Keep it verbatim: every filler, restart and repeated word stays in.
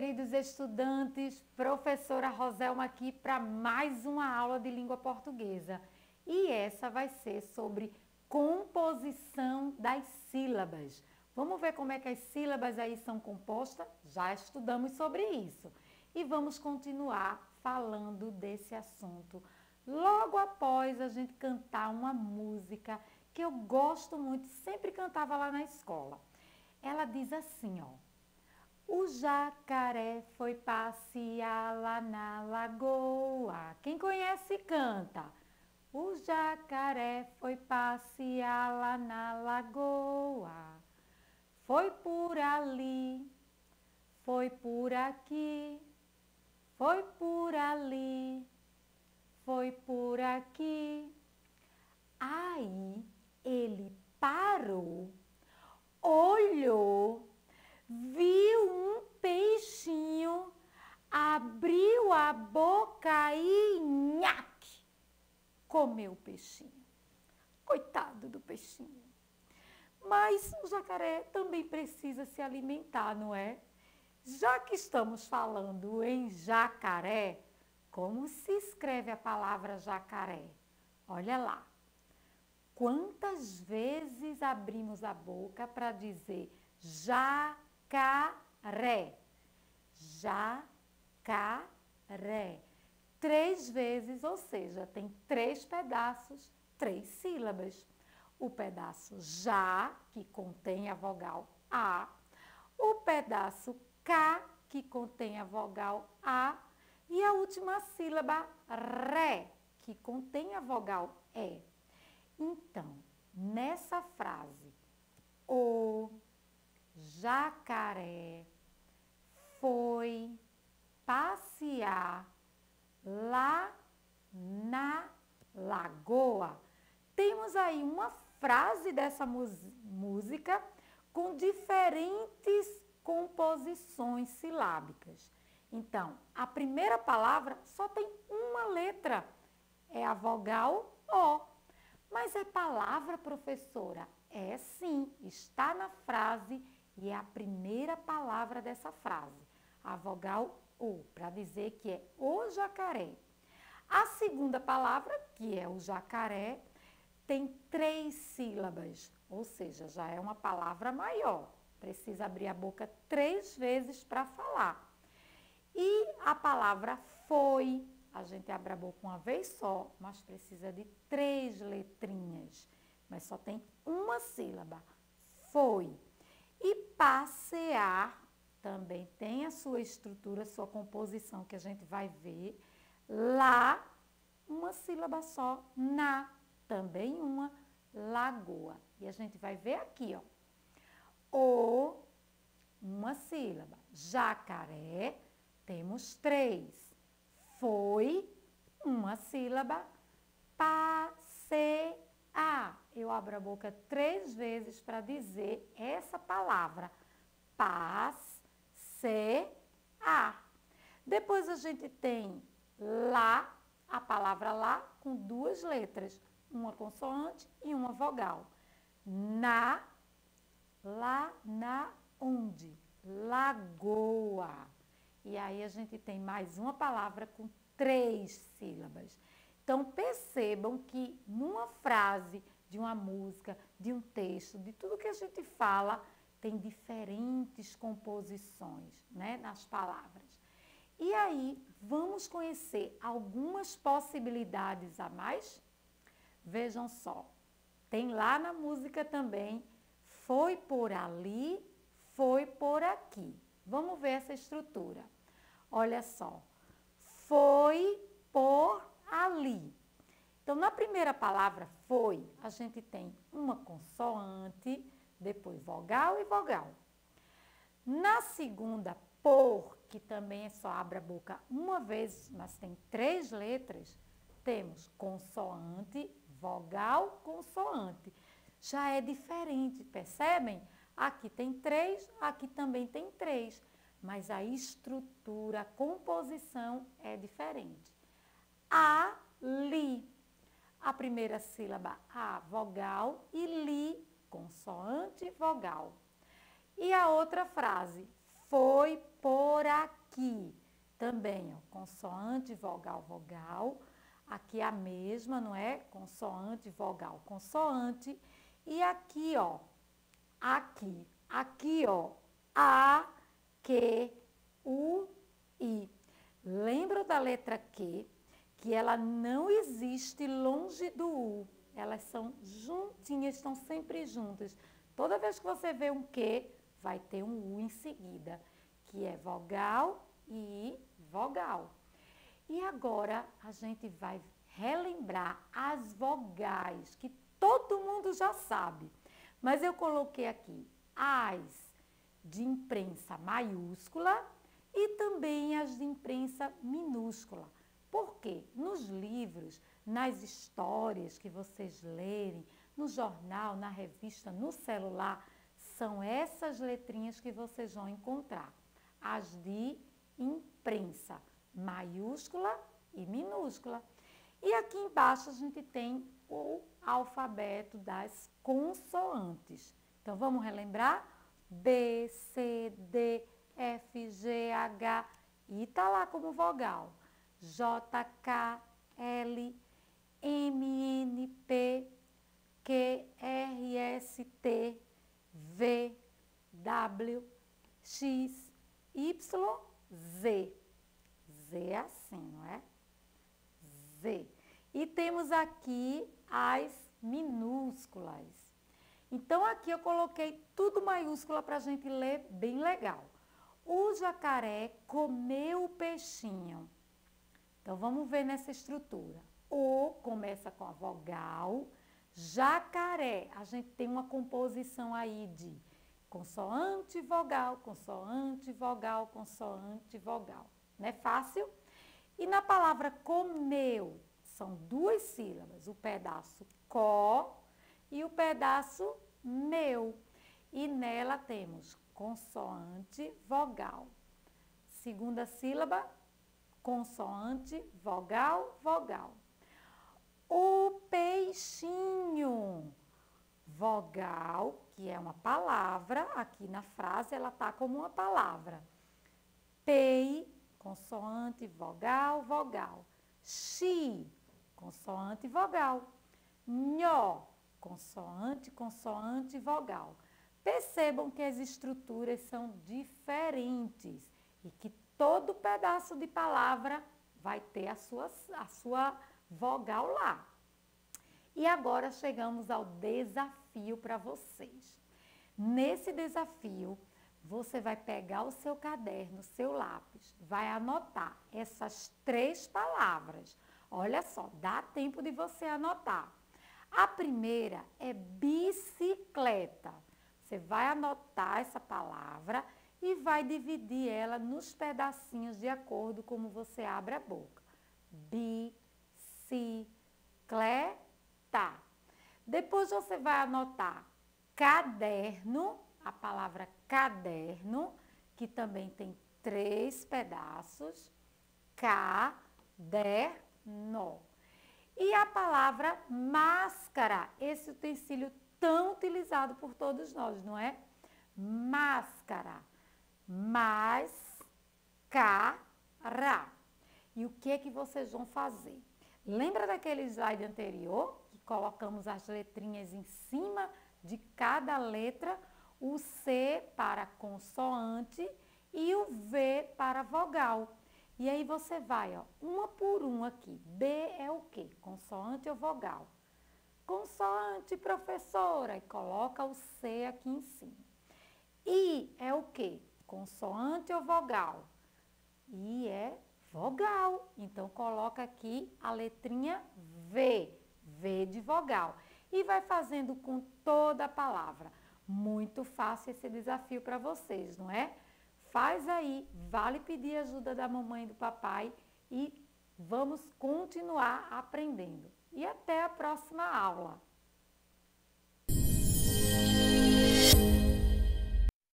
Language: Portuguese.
queridos estudantes, professora Roselma aqui para mais uma aula de língua portuguesa. E essa vai ser sobre composição das sílabas. Vamos ver como é que as sílabas aí são compostas? Já estudamos sobre isso. E vamos continuar falando desse assunto logo após a gente cantar uma música que eu gosto muito, sempre cantava lá na escola. Ela diz assim, ó. O jacaré foi passear lá na lagoa. Quem conhece, canta. O jacaré foi passear lá na lagoa. Foi por ali, foi por aqui, foi por ali, foi por aqui. Aí ele parou, olhou, viu um peixinho, abriu a boca e nhaque, comeu o peixinho. Coitado do peixinho. Mas o jacaré também precisa se alimentar, não é? Já que estamos falando em jacaré, como se escreve a palavra jacaré? Olha lá. Quantas vezes abrimos a boca para dizer jacaré? Jacaré. Três vezes, ou seja, tem três pedaços, três sílabas. O pedaço já, que contém a vogal A. O pedaço K, que contém a vogal A. E a última sílaba, ré, que contém a vogal E. Então, nessa frase, o jacaré foi passear lá na lagoa. Temos aí uma frase dessa música com diferentes composições silábicas. Então, a primeira palavra só tem uma letra, é a vogal O. Mas é palavra, professora? É sim, está na frase e é a primeira palavra dessa frase, a vogal O, para dizer que é o jacaré. A segunda palavra, que é o jacaré, tem três sílabas, ou seja, já é uma palavra maior. Precisa abrir a boca três vezes para falar. E a palavra foi, a gente abre a boca uma vez só, mas precisa de três letrinhas. Mas só tem uma sílaba, foi. E passear também tem a sua estrutura, sua composição, que a gente vai ver. Lá, uma sílaba só, na, também uma lagoa. E a gente vai ver aqui, ó. O, uma sílaba. Jacaré, temos três. Foi, uma sílaba. Passear. Eu abro a boca três vezes para dizer essa palavra. Passear. Depois a gente tem lá, a palavra lá com duas letras. Uma consoante e uma vogal. Na, lá, na, onde? Lagoa. E aí a gente tem mais uma palavra com três sílabas. Então, percebam que numa frase de uma música, de um texto, de tudo que a gente fala, tem diferentes composições, né, nas palavras. E aí, vamos conhecer algumas possibilidades a mais? Vejam só, tem lá na música também, foi por ali, foi por aqui. Vamos ver essa estrutura. Olha só, foi por ali. Então, na primeira palavra, foi, a gente tem uma consoante, depois vogal e vogal. Na segunda, por, que também é só abre a boca uma vez, mas tem três letras, temos consoante, vogal, consoante. Já é diferente, percebem? Aqui tem três, aqui também tem três, mas a estrutura, a composição é diferente. Ali, a primeira sílaba A, vogal, e li, consoante, vogal. E a outra frase, foi por aqui. Também, ó, consoante, vogal, vogal. Aqui a mesma, não é? Consoante, vogal, consoante. E aqui, ó, aqui. Aqui, ó, a, que, u, i. Lembra da letra Q, que ela não existe longe do U. Elas são juntinhas, estão sempre juntas. Toda vez que você vê um Q, vai ter um U em seguida, que é vogal e vogal. E agora a gente vai relembrar as vogais, que todo mundo já sabe. Mas eu coloquei aqui as de imprensa maiúscula e também as de imprensa minúscula. Por quê? Nos livros, nas histórias que vocês lerem, no jornal, na revista, no celular, são essas letrinhas que vocês vão encontrar. As de imprensa maiúscula e minúscula. E aqui embaixo a gente tem o alfabeto das consoantes. Então, vamos relembrar? B, C, D, F, G, H, I tá lá como vogal. J, K, L, M, N, P, Q, R, S, T, V, W, X, Y, Z. Z é assim, não é? Z. E temos aqui as minúsculas. Então, aqui eu coloquei tudo maiúscula para a gente ler bem legal. O jacaré comeu o peixinho. Então, vamos ver nessa estrutura. O começa com a vogal. Jacaré, a gente tem uma composição aí de consoante, vogal, consoante, vogal, consoante, vogal. Não é fácil? E na palavra comeu, são duas sílabas, o pedaço có e o pedaço meu. E nela temos consoante, vogal. Segunda sílaba, consoante, vogal, vogal. O peixinho, vogal, que é uma palavra, aqui na frase ela está como uma palavra. Pei, consoante, vogal, vogal. Xi, consoante, vogal. Nhó, consoante, consoante, vogal. Percebam que as estruturas são diferentes e que todo pedaço de palavra vai ter a sua, a sua vogal lá. E agora chegamos ao desafio para vocês. Nesse desafio, você vai pegar o seu caderno, seu lápis, vai anotar essas três palavras. Olha só, dá tempo de você anotar. A primeira é bicicleta. Você vai anotar essa palavra e vai dividir ela nos pedacinhos de acordo como você abre a boca. Bicicleta. Depois você vai anotar caderno, a palavra caderno, que também tem três pedaços. Caderno. E a palavra máscara, esse utensílio tão utilizado por todos nós, não é? Máscara. Máscara. E o que é que vocês vão fazer? Lembra daquele slide anterior, que colocamos as letrinhas em cima de cada letra? O C para consoante e o V para vogal. E aí você vai, ó, uma por uma aqui. B é o quê? Consoante ou vogal? Consoante, professora, e coloca o C aqui em cima. I é o quê? Consoante ou vogal? I é vogal. Então, coloca aqui a letrinha V, V de vogal. E vai fazendo com toda a palavra. Muito fácil esse desafio para vocês, não é? Faz aí, vale pedir ajuda da mamãe e do papai e vamos continuar aprendendo. E até a próxima aula!